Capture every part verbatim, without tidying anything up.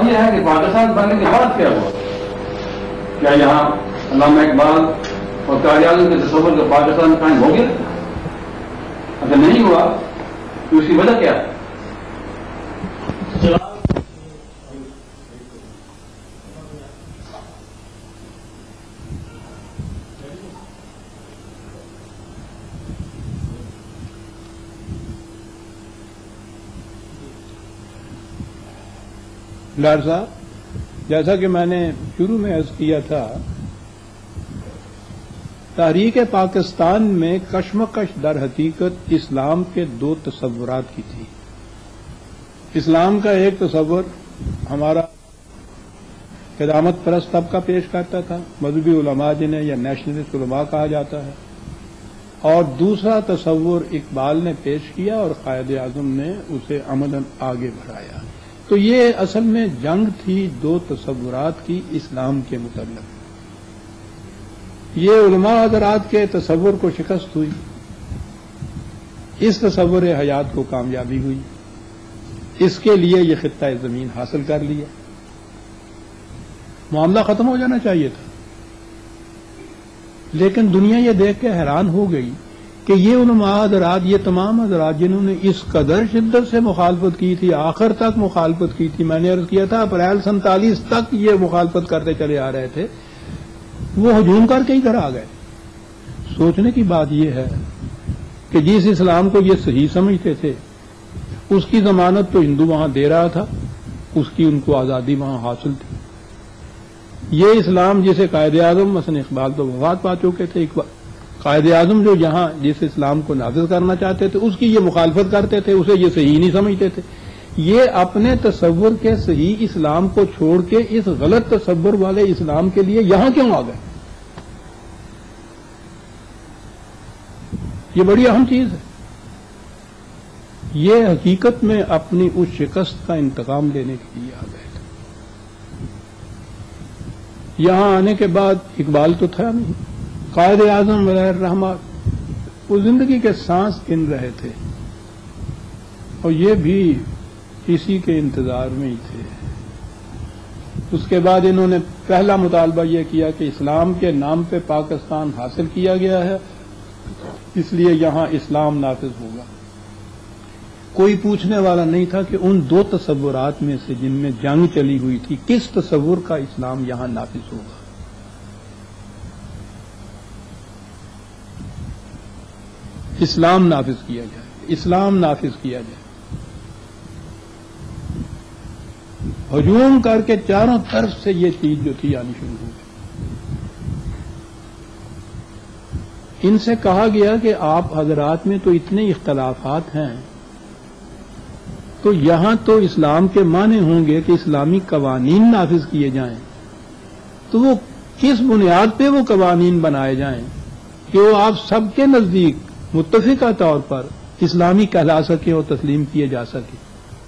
سوال یہ ہے کہ پاکستان بننے کے بعد کیا ہوا؟ کیا یہاں علامہ اقبال اور قائد اعظم کے تصور کا پاکستان قائم ہو گیا؟ اگر نہیں ہوا تو اس کی وجہ کیا ہے؟ ڈاکٹر صاحب، جیسا کہ میں نے شروع میں عرض کیا تھا، تحریک پاکستان میں کشمکش در حقیقت اسلام کے دو تصورات کی تھی۔ اسلام کا ایک تصور ہمارا قدامت پرست طبقہ پیش کرتا تھا، مذہبی علماء جنہیں یا نیشنلسٹ علماء کہا جاتا ہے، اور دوسرا تصور اقبال نے پیش کیا اور قائد اعظم نے اسے عملاً آگے بڑھایا۔ تو یہ اصل میں جنگ تھی دو تصورات کی اسلام کے متعلق۔ یہ علماء حضرات کے تصور کو شکست ہوئی، اس تصور حیات کو کامیابی ہوئی، اس کے لیے یہ خطہ زمین حاصل کر لیا، معاملہ ختم ہو جانا چاہیے تھا۔ لیکن دنیا یہ دیکھ کے حیران ہو گئی کہ یہ علماء حضرات، یہ تمام حضرات جنہوں نے اس قدر شدت سے مخالفت کی تھی، آخر تک مخالفت کی تھی، میں نے عرض کیا تھا اپریل سینتالیس تک یہ مخالفت کرتے چلے آ رہے تھے، وہ ہجوم کر کے ہی گھر آ گئے۔ سوچنے کی بات یہ ہے کہ جس اسلام کو یہ صحیح سمجھتے تھے اس کی ضمانت تو ہندو وہاں دے رہا تھا، اس کی ان کو آزادی وہاں حاصل تھی۔ یہ اسلام جسے قائد اعظم مثلا اقبال تو وفات پا چکے تھے، قائد اعظم جو یہاں جس اسلام کو نافذ کرنا چاہتے تھے اس کی یہ مخالفت کرتے تھے، اسے یہ صحیح نہیں سمجھتے تھے۔ یہ اپنے تصور کے صحیح اسلام کو چھوڑ کے اس غلط تصور والے اسلام کے لیے یہاں کیوں آ گئے؟ یہ بڑی اہم چیز ہے۔ یہ حقیقت میں اپنی اس شکست کا انتقام لینے کے لیے آ گئے تھے۔ یہاں آنے کے بعد اقبال تو تھا نہیں، قائد اعظم علیہ الرحمہ وہ زندگی کے سانس گن رہے تھے اور یہ بھی اسی کے انتظار میں ہی تھے۔ اس کے بعد انہوں نے پہلا مطالبہ یہ کیا کہ اسلام کے نام پہ پاکستان حاصل کیا گیا ہے، اس لیے یہاں اسلام نافذ ہوگا۔ کوئی پوچھنے والا نہیں تھا کہ ان دو تصورات میں سے جن میں جنگ چلی ہوئی تھی کس تصور کا اسلام یہاں نافذ ہوگا۔ اسلام نافذ کیا جائے، اسلام نافذ کیا جائے۔ ہجوم کر کے چاروں طرف سے یہ چیز جو تھی آنی شروع ہو گئی۔ ان سے کہا گیا کہ آپ حضرات میں تو اتنے اختلافات ہیں، تو یہاں تو اسلام کے معنی ہوں گے کہ اسلامی قوانین نافذ کیے جائیں، تو وہ کس بنیاد پہ وہ قوانین بنائے جائیں کہ وہ آپ سب کے نزدیک متفقہ طور پر اسلامی کہلا سکیں اور تسلیم کیے جا سکیں۔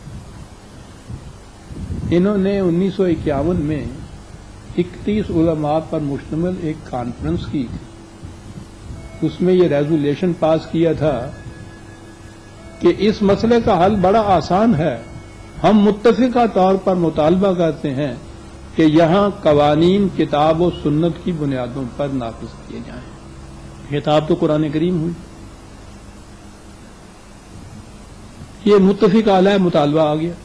انہوں نے انیس سو اکیاون میں اکتیس علماء پر مشتمل ایک کانفرنس کی تھی، اس میں یہ ریزولوشن پاس کیا تھا کہ اس مسئلے کا حل بڑا آسان ہے، ہم متفقہ طور پر مطالبہ کرتے ہیں کہ یہاں قوانین کتاب و سنت کی بنیادوں پر نافذ کیے جائیں۔ کتاب تو قرآن کریم ہوئی، یہ متفق علیہ مطالبہ آ گیا،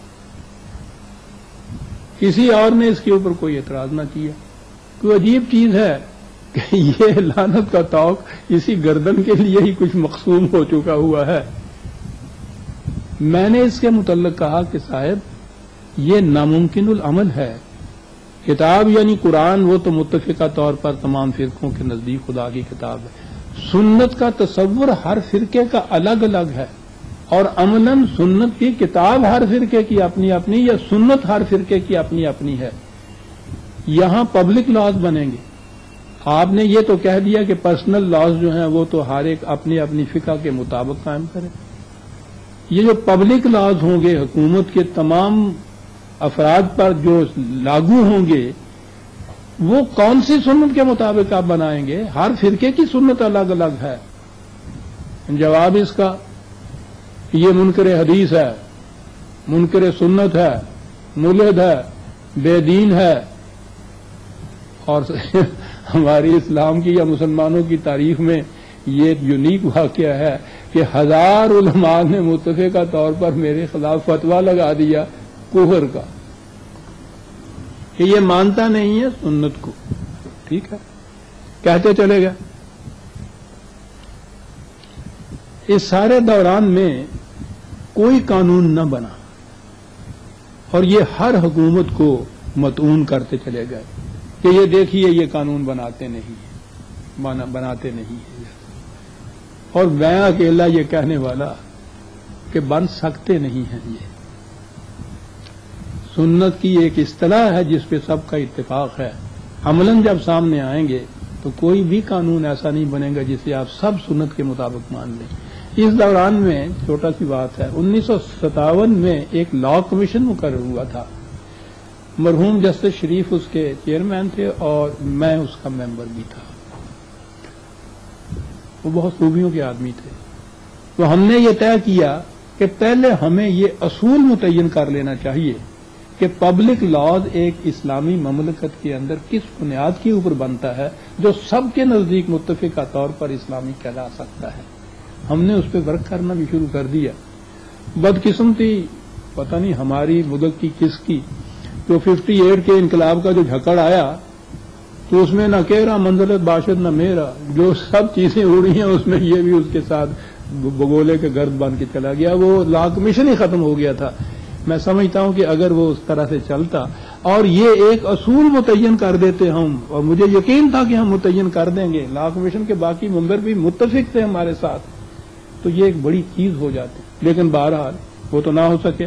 کسی اور نے اس کے اوپر کوئی اعتراض نہ کیا۔ کوئی عجیب چیز ہے کہ یہ لعنت کا طوق اسی گردن کے لیے ہی کچھ مقسوم ہو چکا ہوا ہے۔ میں نے اس کے متعلق کہا کہ صاحب یہ ناممکن العمل ہے، کتاب یعنی قرآن وہ تو متفقہ طور پر تمام فرقوں کے نزدیک خدا کی کتاب ہے، سنت کا تصور ہر فرقے کا الگ الگ ہے، اور عملاً سنت کی کتاب ہر فرقے کی اپنی اپنی یا سنت ہر فرقے کی اپنی اپنی ہے۔ یہاں پبلک لاز بنیں گے، آپ نے یہ تو کہہ دیا کہ پرسنل لاز جو ہیں وہ تو ہر ایک اپنی اپنی فقہ کے مطابق قائم کرے۔ یہ جو پبلک لاز ہوں گے حکومت کے تمام افراد پر جو لاگو ہوں گے، وہ کون سی سنت کے مطابق آپ بنائیں گے؟ ہر فرقے کی سنت الگ الگ ہے۔ جواب اس کا یہ منکر حدیث ہے، منکر سنت ہے، ملحد ہے، بے دین ہے، اور ہماری اسلام کی یا مسلمانوں کی تاریخ میں یہ ایک یونیک واقعہ ہے کہ ہزار علماء نے متفقہ طور پر میرے خلاف فتویٰ لگا دیا کفر کا کہ یہ مانتا نہیں ہے سنت کو. ٹھیک ہے، کہتے چلے گئے. اس سارے دوران میں کوئی قانون نہ بنا اور یہ ہر حکومت کو مطعون کرتے چلے گئے کہ یہ دیکھیے یہ قانون بناتے نہیں ہیں، بناتے نہیں ہیں. اور میں اکیلا یہ کہنے والا کہ بن سکتے نہیں ہیں. یہ سنت کی ایک اصطلاح ہے جس پہ سب کا اتفاق ہے. عملاً جب سامنے آئیں گے تو کوئی بھی قانون ایسا نہیں بنے گا جسے آپ سب سنت کے مطابق مان لیں. اس دوران میں چھوٹا سی بات ہے، انیس سو ستاون میں ایک لا کمیشن مقرر ہوا تھا. مرحوم جسٹس شریف اس کے چیئرمین تھے اور میں اس کا ممبر بھی تھا. وہ بہت خوبیوں کے آدمی تھے. تو ہم نے یہ طے کیا کہ پہلے ہمیں یہ اصول متعین کر لینا چاہیے کہ پبلک لاز ایک اسلامی مملکت کے اندر کس بنیاد کے اوپر بنتا ہے جو سب کے نزدیک متفقہ طور پر اسلامی کہلا سکتا ہے. ہم نے اس پہ ورک کرنا بھی شروع کر دیا. بدقسمتی پتہ نہیں ہماری ملک کی کس کی، جو ففٹی ایٹ کے انقلاب کا جو جھکڑ آیا تو اس میں نہ کیرا منزلت باشد نہ میرا، جو سب چیزیں اڑی ہیں اس میں یہ بھی اس کے ساتھ بگولے کے گرد بن کے چلا گیا. وہ لا کمیشن ہی ختم ہو گیا تھا. میں سمجھتا ہوں کہ اگر وہ اس طرح سے چلتا اور یہ ایک اصول متعین کر دیتے ہم، اور مجھے یقین تھا کہ ہم متعین کر دیں گے، لا کمیشن کے باقی ممبر بھی متفق تھے ہمارے ساتھ، تو یہ ایک بڑی چیز ہو جاتی. لیکن بہرحال وہ تو نہ ہو سکیا،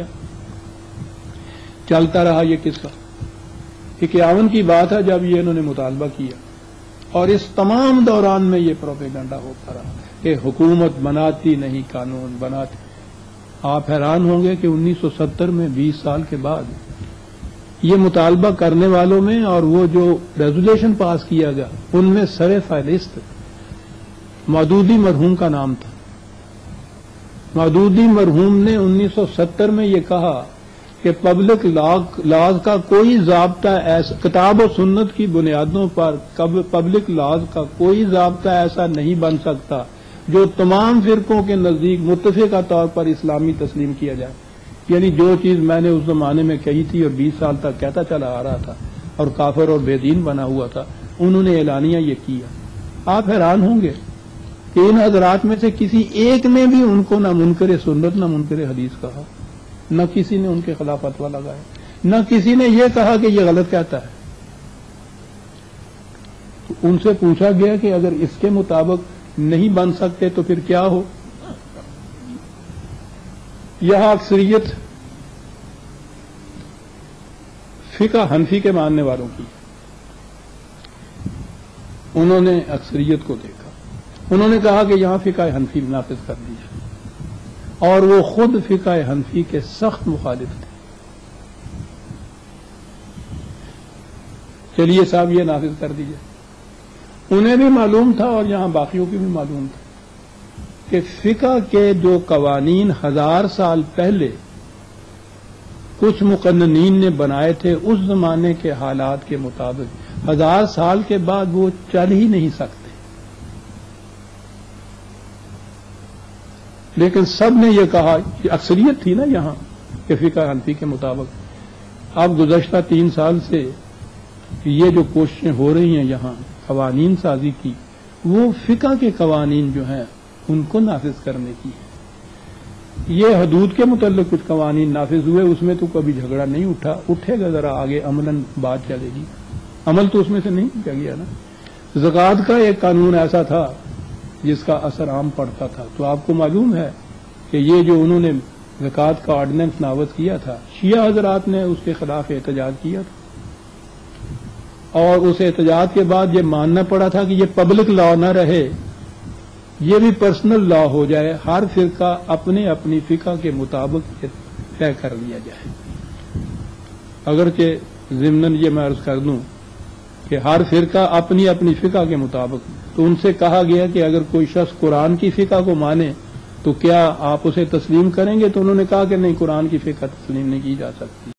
چلتا رہا یہ قصہ. اکیاون کی بات ہے جب یہ انہوں نے مطالبہ کیا، اور اس تمام دوران میں یہ پروپیگنڈا ہوتا رہا کہ حکومت بناتی نہیں قانون بناتی. آپ حیران ہوں گے کہ انیس سو ستر میں بیس سال کے بعد یہ مطالبہ کرنے والوں میں اور وہ جو ریزولوشن پاس کیا گیا ان میں سر فہرست مودودی مرحوم کا نام تھا. مودودی مرحوم نے انیس سو ستر میں یہ کہا کہ پبلک لاز کا کوئی ضابطہ ایسا، کتاب و سنت کی بنیادوں پر پبلک لاز کا کوئی ضابطہ ایسا نہیں بن سکتا جو تمام فرقوں کے نزدیک متفقہ طور پر اسلامی تسلیم کیا جائے. یعنی جو چیز میں نے اس زمانے میں کہی تھی اور بیس سال تک کہتا چلا آ رہا تھا اور کافر اور بے دین بنا ہوا تھا، انہوں نے اعلانیہ یہ کیا. آپ حیران ہوں گے کہ ان حضرات میں سے کسی ایک نے بھی ان کو نہ منکر سنت نہ منکر حدیث کہا، نہ کسی نے ان کے خلاف فتویٰ لگایا، نہ کسی نے یہ کہا کہ یہ غلط کہتا ہے. ان سے پوچھا گیا کہ اگر اس کے مطابق نہیں بن سکتے تو پھر کیا ہو. یہاں اکثریت فقہ حنفی کے ماننے والوں کی، انہوں نے اکثریت کو دیکھا، انہوں نے کہا کہ یہاں فقہ حنفی نافذ کر دی جائے، اور وہ خود فقہ حنفی کے سخت مخالف تھے. چلیے صاحب یہ نافذ کر دیجیے. انہیں بھی معلوم تھا اور یہاں باقیوں کی بھی معلوم تھا کہ فقہ کے جو قوانین ہزار سال پہلے کچھ مقننین نے بنائے تھے اس زمانے کے حالات کے مطابق ہزار سال کے بعد وہ چل ہی نہیں سکتے. لیکن سب نے یہ کہا کہ اکثریت تھی نا یہاں کہ فقہ حنفی کے مطابق. اب گزشتہ تین سال سے یہ جو کوششیں ہو رہی ہیں یہاں قوانین سازی کی، وہ فقہ کے قوانین جو ہیں ان کو نافذ کرنے کی ہے. یہ حدود کے متعلق کچھ قوانین نافذ ہوئے، اس میں تو کبھی جھگڑا نہیں اٹھا، اٹھے گا ذرا آگے عملاً بات چلے گی. عمل تو اس میں سے نہیں کیا گیا نا. زکوٰۃ کا ایک قانون ایسا تھا جس کا اثر عام پڑتا تھا. تو آپ کو معلوم ہے کہ یہ جو انہوں نے زکوٰۃ کا آرڈیننس نافذ کیا تھا، شیعہ حضرات نے اس کے خلاف احتجاج کیا تھا، اور اس احتجاج کے بعد یہ ماننا پڑا تھا کہ یہ پبلک لا نہ رہے، یہ بھی پرسنل لا ہو جائے، ہر فرقہ اپنے اپنی فقہ کے مطابق طے کر لیا جائے. اگرچہ ضمناً یہ میں عرض کر دوں کہ ہر فرقہ اپنی اپنی فقہ کے مطابق، تو ان سے کہا گیا کہ اگر کوئی شخص قرآن کی فقہ کو مانے تو کیا آپ اسے تسلیم کریں گے؟ تو انہوں نے کہا کہ نہیں، قرآن کی فقہ تسلیم نہیں کی جا سکتی.